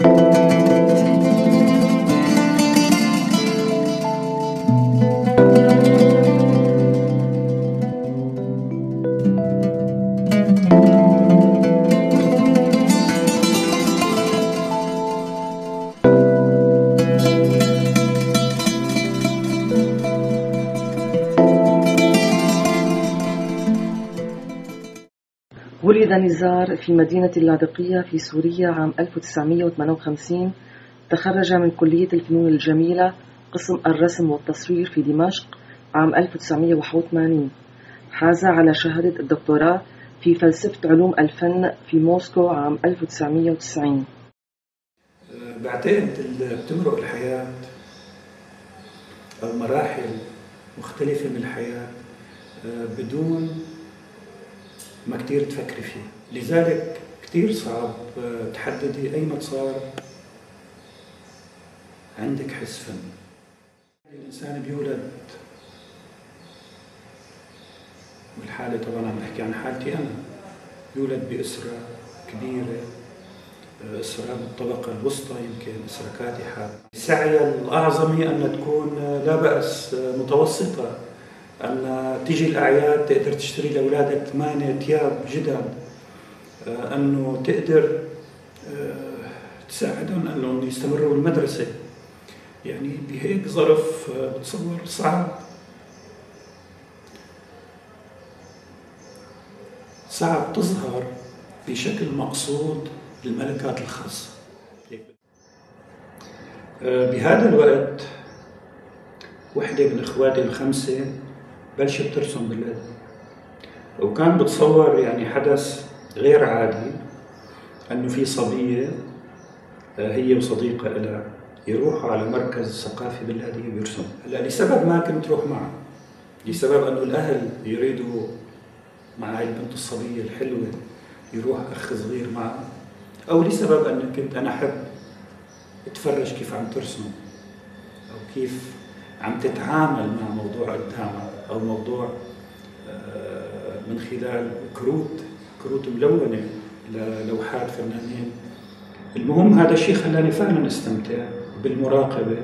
ولد نزار في مدينة اللاذقية في سوريا عام 1958. تخرج من كلية الفنون الجميلة قسم الرسم والتصوير في دمشق عام 1981. حاز على شهادة الدكتوراه في فلسفة علوم الفن في موسكو عام 1990. بعتقد بتمرق الحياة أو مراحل مختلفة من الحياة بدون ما كتير تفكري فيها، لذلك كتير صعب تحددي أي ما صار عندك حس فن. الإنسان بيولد، والحالة طبعا عم بحكي عن حالتي أنا، يولد بأسرة كبيرة، أسرة بالطبقة الوسطى، يمكن أسرة كادحة. السعي الأعظم أن تكون لا بأس متوسطة، أن تيجي الأعياد تقدر تشتري لأولادك 8 ثياب جدد، أنه تقدر تساعدهم أنهم يستمروا بالمدرسة. يعني بهيك ظرف بتصور صعب تظهر بشكل مقصود الملكات الخاصة. بهذا الوقت وحدة من إخواتي الخمسة بلشت ترسم بالليل، وكان بتصور يعني حدث غير عادي أنه في صبية هي وصديقة لها يروحوا على مركز ثقافي بالهادية بيرسموا. هلا لسبب ما كنت روح معه، لسبب أنه الأهل يريدوا مع هاي البنت الصبية الحلوة يروح أخ صغير معه، أو لسبب أنه كنت أنا أحب أتفرج كيف عم ترسم أو كيف عم تتعامل مع موضوع قدامها، أو موضوع من خلال كروت ملونة للوحات فنانين. المهم هذا الشيء خلاني فعلا استمتع بالمراقبة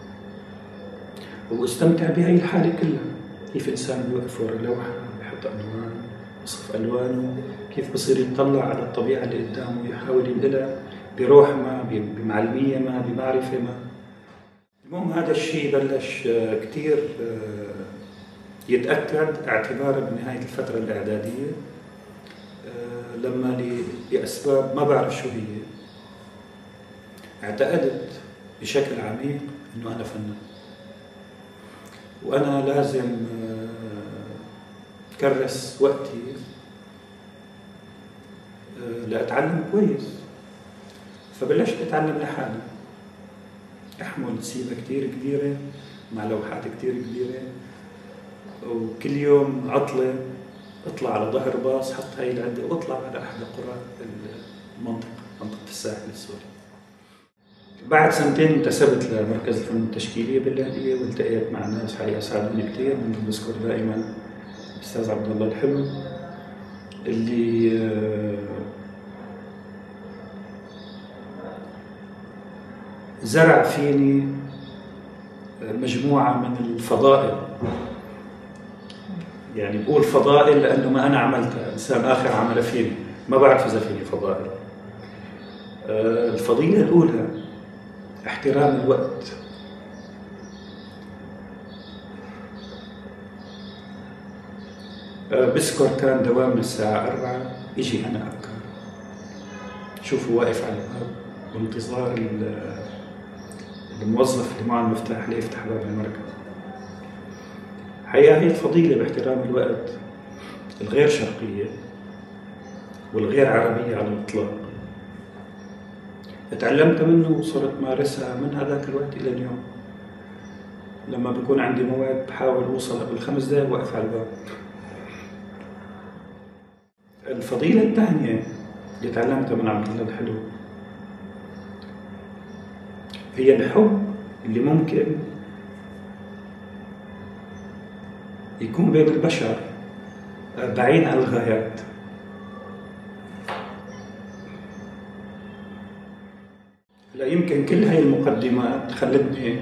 واستمتع بهاي الحالة كلها، كيف إنسان بيوقف ورا لوحة بحط ألوان بصف ألوانه، كيف بصير يطلع على الطبيعة اللي قدامه ويحاول ينقلها بروح ما، بمعلمية ما، بمعرفة ما. المهم هذا الشيء بلش كتير يتأكد اعتبارا بنهاية الفترة الإعدادية، لما لأسباب ما بعرف شو هي اعتقدت بشكل عميق إنه أنا فنان، وأنا لازم كرس وقتي لأتعلم كويس. فبلشت أتعلم لحالي، أحمل سيبة كتير كبيرة مع لوحات كتير كبيرة، وكل يوم عطلة اطلع على ظهر باص حط هاي العدة واطلع على أحد قرى منطقة الساحل السوري. بعد سنتين انتسبت لمركز الفنون التشكيلية باللاذقية، والتقيت مع ناس حقيقة ساعدوني كتير، منهم بذكر دائما الأستاذ عبد الله الحلو اللي زرع فيني مجموعة من الفضائل. يعني بقول فضائل لأنه ما أنا عملتها، إنسان آخر عمل فيني، ما بعرف إذا فيني فضائل. الفضيلة الأولى احترام الوقت. بذكر كان دوامنا الساعة 4، يجي أنا أبكر شوفه واقف على الباب بانتظار الموظف اللي معه المفتاح ليفتح باب المركز. حقيقة هي الفضيلة باحترام الوقت الغير شرقية والغير عربية على الإطلاق، تعلمت منه وصرت مارسها من هذاك الوقت إلى اليوم. لما بكون عندي موعد بحاول أوصل قبل 5 دقايق وأقف على الباب. الفضيلة الثانية اللي تعلمتها من عبد الله الحلو هي الحب اللي ممكن يكون بين البشر بعيد عن لا يمكن كل هاي المقدمات خلتني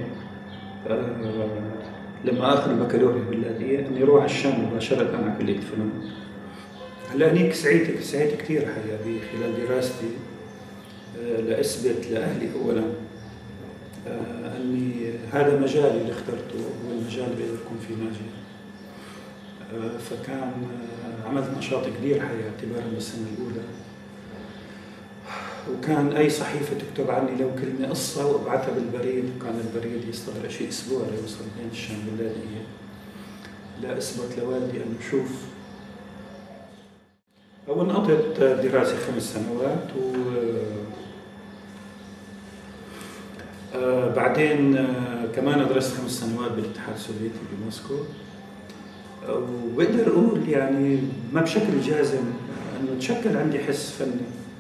لما اخذ البكالوريا باللاذقية اني اروح على الشام مباشرة على كلية الفنون. هلا هنيك سعيت كثير حقيقة خلال دراستي لأثبت لأهلي أولا أني هذا مجالي اللي اخترته هو المجال اللي بقدر أكون فيه ناجح. فكان عملت نشاط كبير حقيقة اعتبارا بالسنة الأولى، وكان أي صحيفة تكتب عني لو كلمة قصة وابعثها بالبريد، وكان البريد يستغرق شيء أسبوع ليوصل بين الشام واللاذقية لأثبت لوالدي أنه شوف. أول قضيت دراسة 5 سنوات بعدين كمان درست 5 سنوات بالاتحاد السوفيتي بموسكو. وبقدر أقول يعني ما بشكل جازم أنه تشكل عندي حس فني،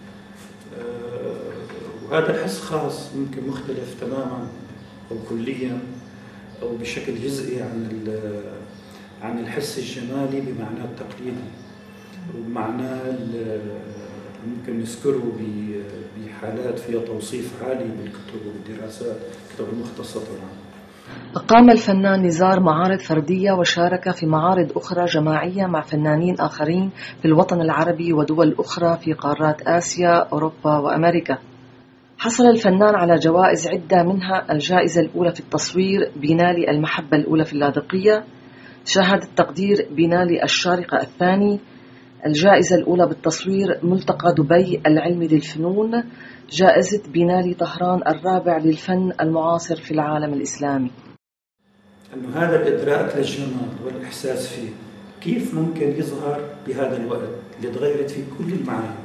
وهذا الحس خاص ممكن مختلف تماما أو كليا أو بشكل جزئي عن الحس الجمالي بمعناه التقليدي ومعناه ممكن نذكره بحالات فيها توصيف عالي بالكتب والدراسات، كتب المختصة طبعا. أقام الفنان نزار معارض فردية وشارك في معارض أخرى جماعية مع فنانين آخرين في الوطن العربي ودول أخرى في قارات آسيا، أوروبا وأمريكا. حصل الفنان على جوائز عدة، منها الجائزة الأولى في التصوير بينالي المحبة الأولى في اللاذقية، شهادة تقدير بينالي الشارقة الثاني، الجائزة الأولى بالتصوير ملتقى دبي العلمي للفنون، جائزة بينالي طهران الرابع للفن المعاصر في العالم الإسلامي. أنه هذا الإدراك للجمال والإحساس فيه كيف ممكن يظهر بهذا الوقت اللي تغيرت فيه كل المعايير،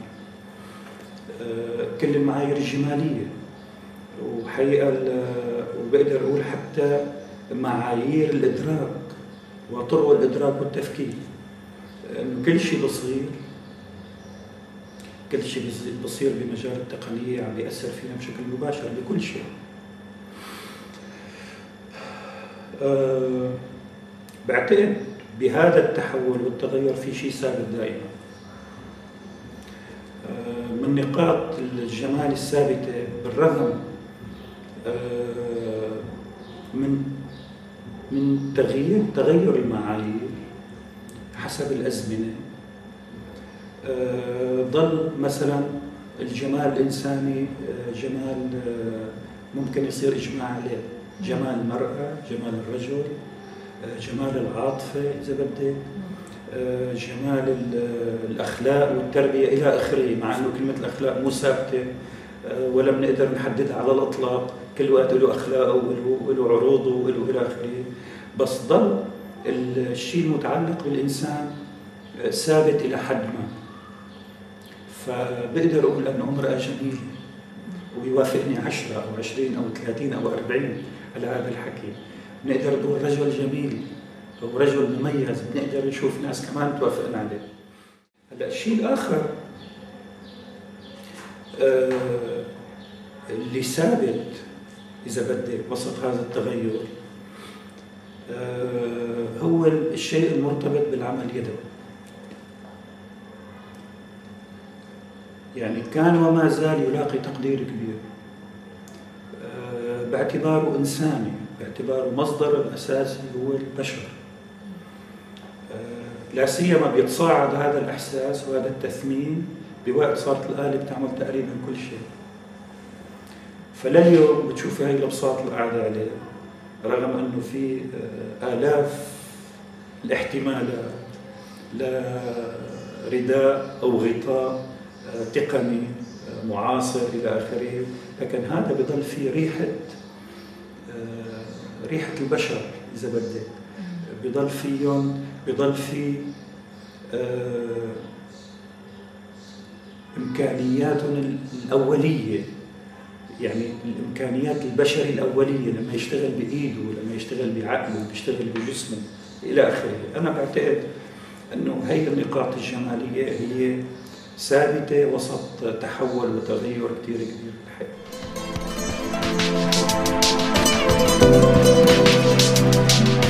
كل المعايير الجمالية، وحقيقة وبقدر أقول حتى معايير الإدراك وطرق الإدراك والتفكير، إنه كل شيء بصير بمجال التقنية عم بيأثر فينا بشكل مباشر بكل شيء. بعتقد بهذا التحول والتغير في شيء ثابت دائما. من نقاط الجمال الثابتة بالرغم من تغير المعايير حسب الأزمنة، ظل مثلا الجمال الإنساني جمال ممكن يصير إجماع عليه، جمال المرأة، جمال الرجل، جمال العاطفة إذا بدك، جمال الأخلاق والتربية إلى آخره، مع أنه كلمة الأخلاق مو ثابتة ولا بنقدر نحددها على الإطلاق، كل وقت له أخلاقه وله عروضه وله إلى آخره، بس ظل الشيء المتعلق بالإنسان ثابت إلى حد ما. فبقدر أقول أنه امرأة جميلة ويوافقني 10 أو 20 أو 30 أو 40 على هذا الحكي. بنقدر نقول رجل جميل أو رجل مميز، بنقدر نشوف ناس كمان توافقنا عليه. هلا الشيء الآخر اللي ثابت إذا بدك وسط هذا التغير هو الشيء المرتبط بالعمل اليدوي. يعني كان وما زال يلاقي تقدير كبير باعتباره إنساني، باعتباره مصدر الأساسي هو البشر. لا سيما بيتصاعد هذا الإحساس وهذا التثمين بوقت صارت الآلة بتعمل تقريبا كل شيء. فلليوم بتشوفي هاي الأبساط اللي قاعدة عليه، رغم أنه في آلاف الاحتمالات لرداء أو غطاء تقني معاصر إلى آخره، لكن هذا بضل فيه ريحة البشر إذا بدك، بضل فيه إمكانياتهم الأولية، يعني الإمكانيات البشري الأولية لما يشتغل بإيده، لما يشتغل بعقله، بيشتغل بجسمه إلى آخره. أنا بعتقد أنه هي النقاط الجمالية هي ثابتة وسط تحول وتغير كتير كبير بالحياة.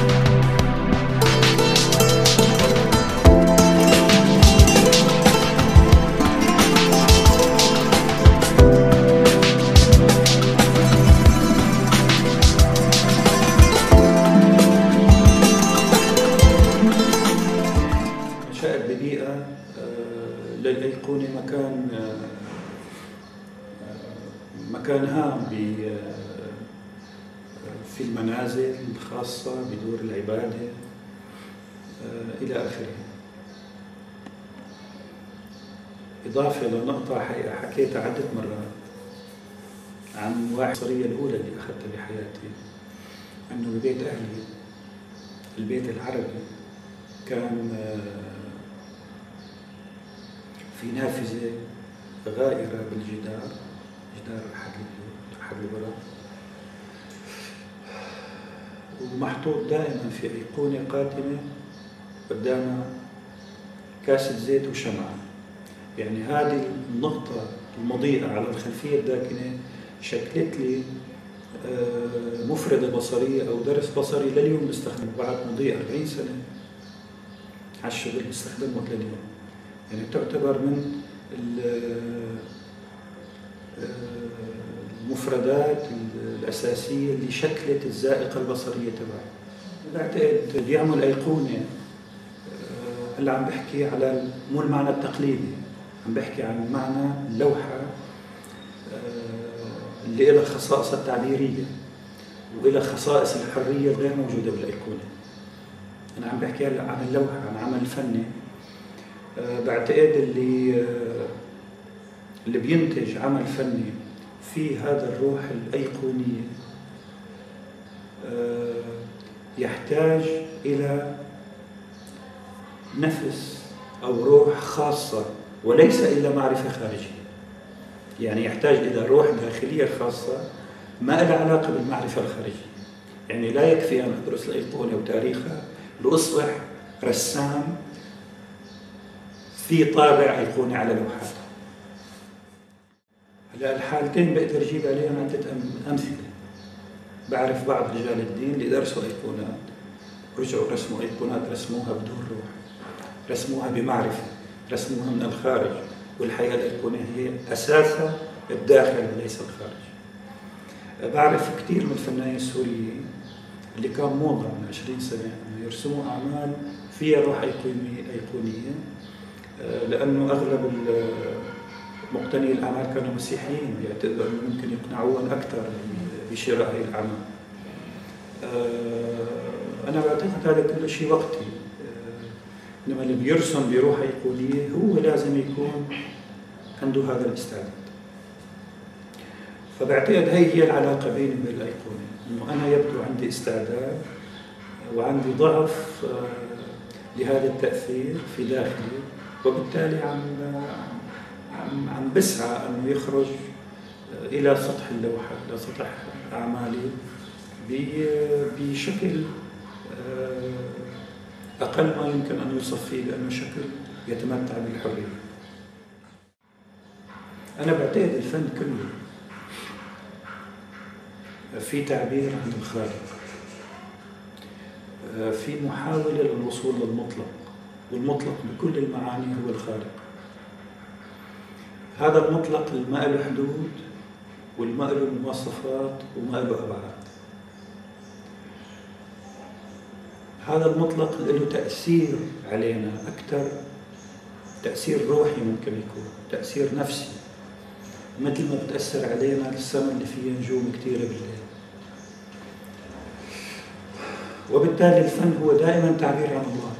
مكان هام في المنازل الخاصة بدور العبادة إلى آخره. إضافة لنقطة حكيتها عدة مرات عن واحد البصرية الأولى اللي أخذتها بحياتي، أنه ببيت أهلي البيت العربي كان في نافذة غائرة بالجدار، جدار أحد الغرف، ومحطوط دائما في أيقونة قاتمة قدامها كاسة زيت وشمعة. يعني هذه النقطة المضيئة على الخلفية الداكنة شكلت لي مفردة بصرية أو درس بصري لليوم بستخدمه بعد مضي 40 سنة على الشغل، بستخدمه لليوم. يعني تعتبر من المفردات الأساسية اللي شكلت الذائقة البصرية تبعي. بعتقد بيعمل أيقونة. هلا عم بحكي على مو المعنى التقليدي، عم بحكي عن معنى اللوحة اللي لها خصائص التعبيرية وإلها خصائص الحرية غير موجودة بالأيقونة. أنا عم بحكي هلا عن اللوحة، عن عمل فني. بعتقد اللي بينتج عمل فني في هذا الروح الأيقونية يحتاج إلى نفس أو روح خاصة وليس إلا معرفة خارجية. يعني يحتاج إلى روح داخلية خاصة ما لها علاقة بالمعرفة الخارجية. يعني لا يكفي أن أدرس الأيقونة وتاريخها لأصبح رسام في طابع أيقوني على لوحاته. هلا الحالتين بقدر أجيب عليهم عدة أمثلة. بعرف بعض رجال الدين اللي درسوا أيقونات رجعوا رسموا أيقونات، رسموها بدون روح، رسموها بمعرفة، رسموها من الخارج، والحقيقة الأيقونة هي أساسها الداخل وليس الخارج. بعرف كثير من الفنانين السوريين اللي كان موضة من 20 سنة أنه يرسموا أعمال فيها روح أيقونية، لأنه أغلب مقتني الأعمال كانوا مسيحيين، يعتقدوا أنه ممكن يقنعوهم أكثر بشراء هذه الأعمال. أنا بعتقد هذا كل شيء وقتي. إنما اللي بيرسم بروح أيقونية هو لازم يكون عنده هذا الاستعداد. فبعتقد هي العلاقة بيني وبين الأيقونة، إنه أنا يبدو عندي استعداد وعندي ضعف لهذا التأثير في داخلي، وبالتالي عم بسعى أنه يخرج إلى سطح اللوحة، إلى سطح أعمالي بشكل أقل ما يمكن أن يوصف فيه، لأنه شكل يتمتع بالحرية. أنا بعتقد الفن كله في تعبير عن الخالق، في محاولة للوصول للمطلق، والمطلق بكل المعاني هو الخالق. هذا المطلق اللي ما له حدود والما له مواصفات وما له أبعاد. هذا المطلق له تأثير علينا أكثر، تأثير روحي ممكن يكون، تأثير نفسي، مثل ما بتأثر علينا السماء اللي فيها نجوم كثيرة بالليل. وبالتالي الفن هو دائما تعبير عن الله.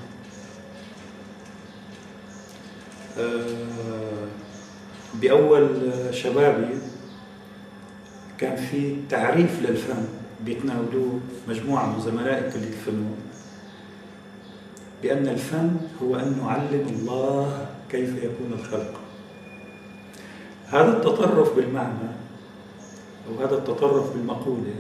بأول شبابي كان في تعريف للفن بيتناولوه مجموعة من زملائي كلية الفنون، بأن الفن هو أن نعلم الله كيف يكون الخلق. هذا التطرف بالمعنى أو هذا التطرف بالمقولة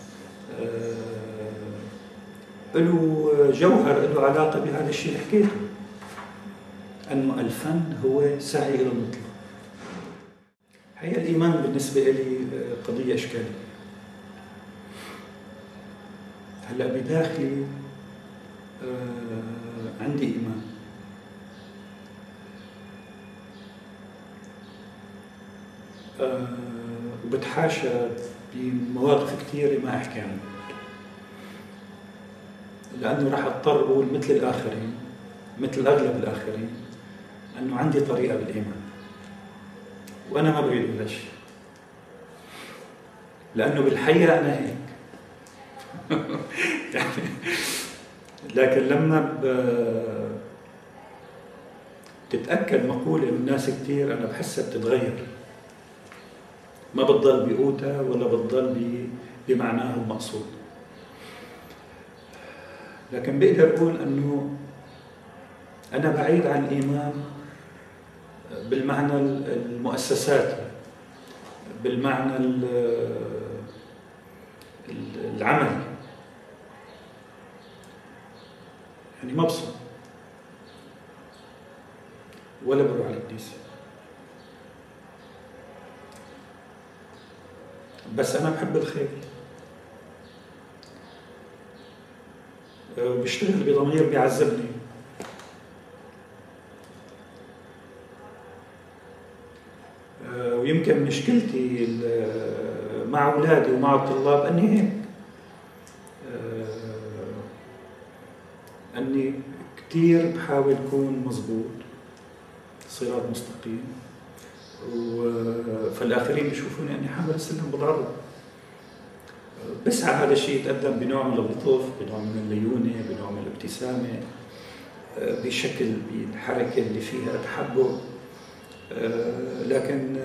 له جوهر، له علاقة بهذا الشيء اللي حكيته، أنه الفن هو سعي إلى المطلق. هي الإيمان بالنسبة لي قضية إشكالية. هلأ بداخلي عندي إيمان، وبتحاشى بمواقف كثيرة ما أحكي عنها، لأنه راح أضطر أقول مثل الآخرين، مثل أغلب الآخرين، أنه عندي طريقة بالإيمان، وأنا ما بريد ولا شيء. لأنه بالحقيقة أنا هيك. يعني لكن لما تتأكد مقولة من ناس كتير أنا بحسها بتتغير، ما بتضل بقوتها ولا بتضل بمعناه المقصود. لكن بقدر أقول أنه أنا بعيد عن الإيمان بالمعنى المؤسساتي، بالمعنى العملي، يعني ما بصل ولا بروح على الكنيسة، بس أنا بحب الخير وبشتغل بضمير بيعذبني. ويمكن مشكلتي مع أولادي ومع الطلاب أني هيك، أني كتير بحاول أكون مضبوط صراط مستقيم، فالآخرين بيشوفوني أني حامل السلم بالعرض. بسعى هذا الشيء يتقدم بنوع من اللطف، بنوع من الليونة، بنوع من الابتسامة، بشكل بالحركة اللي فيها تحبب، لكن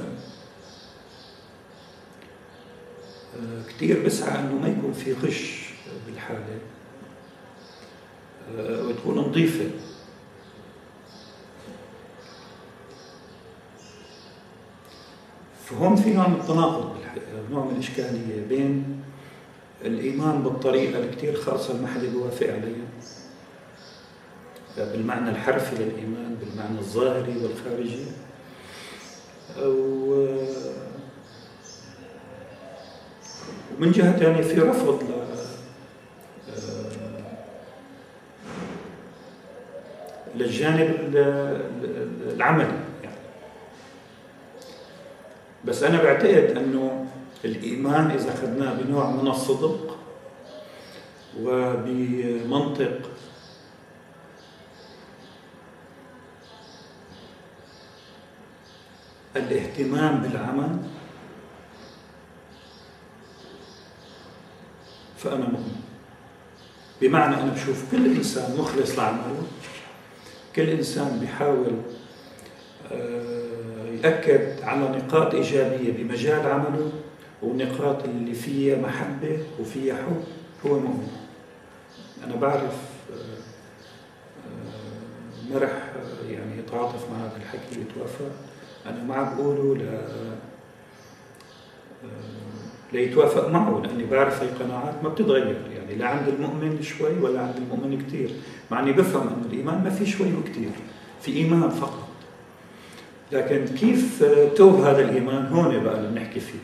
كتير بسعى أنه ما يكون في غش بالحالة وتكون نظيفة. فهون في نوع من التناقض بالحقيقة، نوع من الإشكالية بين الإيمان بالطريقة الكتير خاصة اللي ما حدا بيوافق عليها، بالمعنى الحرفي للإيمان، بالمعنى الظاهري والخارجي، ومن جهة ثانية في رفض للجانب العملي يعني. بس أنا بعتقد أنه الإيمان إذا أخذناه بنوع من الصدق وبمنطق الاهتمام بالعمل فأنا مؤمن. بمعنى أنا بشوف كل إنسان مخلص لعمله، كل إنسان بيحاول يأكد على نقاط إيجابية بمجال عمله ونقاط اللي فيها محبة وفيها حب، هو مؤمن. أنا بعرف ما رح يعني يتعاطف مع هذا الحكي يتوافق، أنا ما بقوله ليتوافق معه، لأني بعرف هي قناعات ما بتتغير، يعني لا عند المؤمن شوي ولا عند المؤمن كتير، مع أني بفهم أن الإيمان ما في شوي وكتير، في إيمان فقط. لكن كيف توب هذا الإيمان هون بقى اللي بنحكي فيه،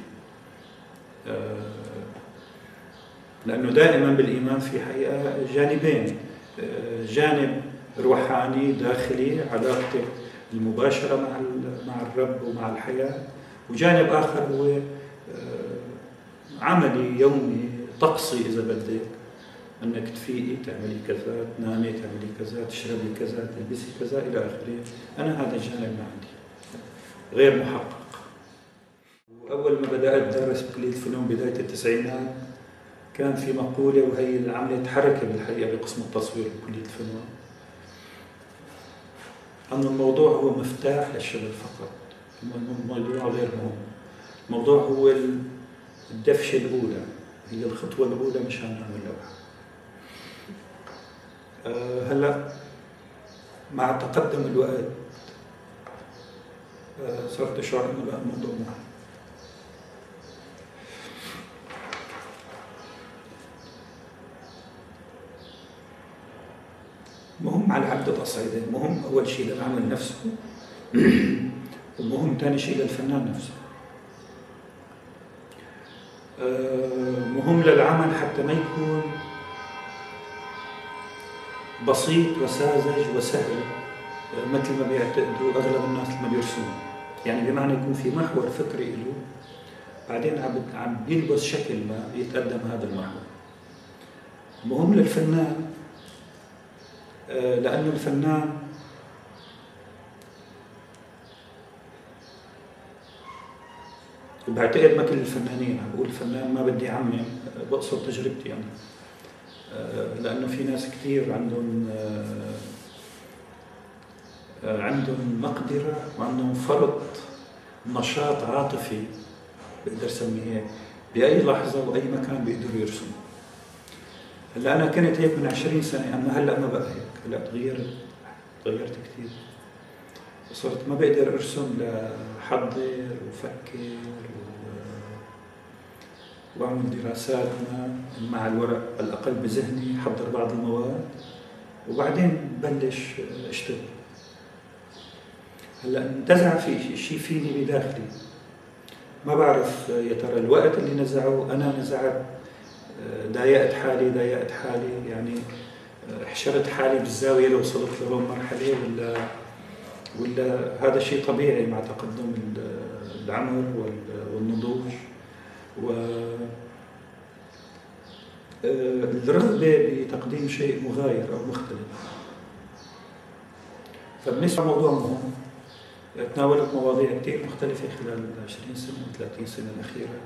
لأنه دائما بالإيمان في حقيقة جانبين، جانب روحاني داخلي علاقتك المباشرة مع الرب ومع الحياة، وجانب آخر هو عملي يومي طقسي إذا بدك، أنك تفيقي تعملي كذا، تنامي تعملي كذا، تشربي كذا، تلبسي كذا إلى آخره. أنا هذا الجانب ما عندي، غير محقق. وأول ما بدأت أدرس بكلية الفنون بداية التسعينات كان في مقولة، وهي عملت حركة بالحقيقة بقسم التصوير بكلية الفنون، أن الموضوع هو مفتاح للشغل فقط، الموضوع غير مهم. الموضوع هو الدفشة الأولى، هي الخطوة الأولى مشان نعمل لوحة. هلا مع تقدم الوقت صرت أشعر إنه بقى الموضوع مهم على عدة أصعدة. مهم أول شيء للعمل نفسه، ومهم ثاني شيء للفنان نفسه. مهم للعمل حتى ما يكون بسيط وساذج وسهل مثل ما بيعتقدوا أغلب الناس لما بيرسموا، يعني بمعنى يكون في محور فكري له، بعدين عم بيلبس شكل ما يتقدم هذا المحور. مهم للفنان لأنه الفنان وبعتقد ما كل الفنانين، عم بقول الفنان ما بدي أعمم، بقصد تجربتي يعني. لأنه في ناس كثير عندهم مقدرة وعندهم فرط نشاط عاطفي، بقدر سميه هيك، بأي لحظة وأي مكان بيقدروا يرسموا. هلا أنا كنت هيك من 20 سنة، أما هلا ما بقى هيك، هلا تغيرت كثير. صرت ما بقدر أرسم لحضر وفكر وأعمل دراسات مع الورق، على الأقل بذهني حضر بعض المواد وبعدين بلش أشتغل. هلا انتزع في شيء فيني بداخلي، ما بعرف يا ترى الوقت اللي نزعه أنا نزعت، ضايقت حالي يعني، حشرت حالي بالزاوية لو وصلت لهون مرحلة، ولا هذا شيء طبيعي مع تقدم العمر والنضوج والرغبة بتقديم شيء مغاير أو مختلف. فبالنسبة لموضوع مهم، تناولت مواضيع كثير مختلفة خلال 20 سنة و 30 سنة الأخيرة،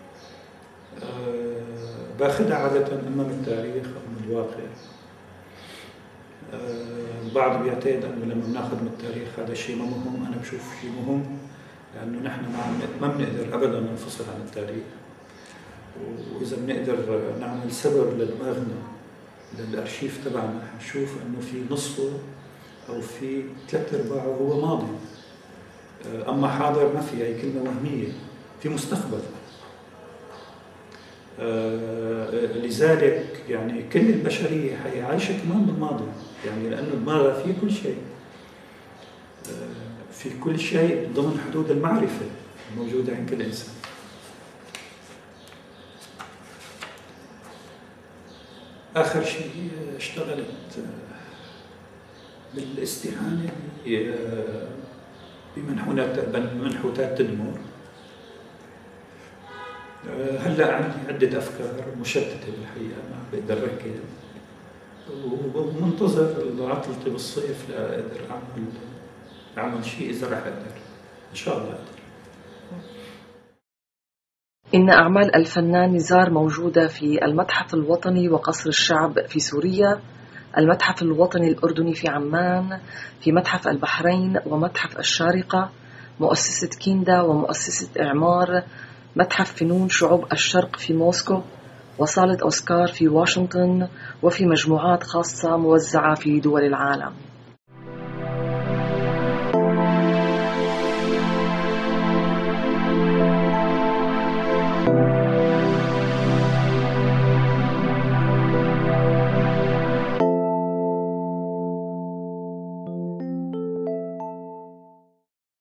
باخذها عادة إما من التاريخ أو من الواقع. البعض بيعتقد أنه لما بناخذ من التاريخ هذا شيء ما مهم، أنا بشوف شيء مهم، لأنه نحن ما بنقدر أبدا ننفصل عن التاريخ، وإذا بنقدر نعمل سبر لدماغنا للأرشيف تبعنا حنشوف أنه في نصفه أو في 3/4 هو ماضي، أما حاضر ما في، هي كلمة وهمية، في مستقبل. لذلك يعني كل البشرية عايشة كمان بالماضي، يعني لأنه دماغها فيه كل شيء، في كل شيء ضمن حدود المعرفة الموجودة عند كل إنسان. آخر شيء اشتغلت بالاستعانة بمنحوتات تدمر. هلا عندي عدة أفكار مشتتة بالحقيقة، ما بقدر أركز، ومنتظر عطلتي بالصيف لأقدر أعمل شيء إذا رح أقدر إن شاء الله أقدر. إن أعمال الفنان نزار موجودة في المتحف الوطني وقصر الشعب في سوريا، المتحف الوطني الأردني في عمان، في متحف البحرين ومتحف الشارقة، مؤسسة كيندا ومؤسسة إعمار، متحف فنون شعوب الشرق في موسكو، وصالة أوسكار في واشنطن، وفي مجموعات خاصة موزعة في دول العالم.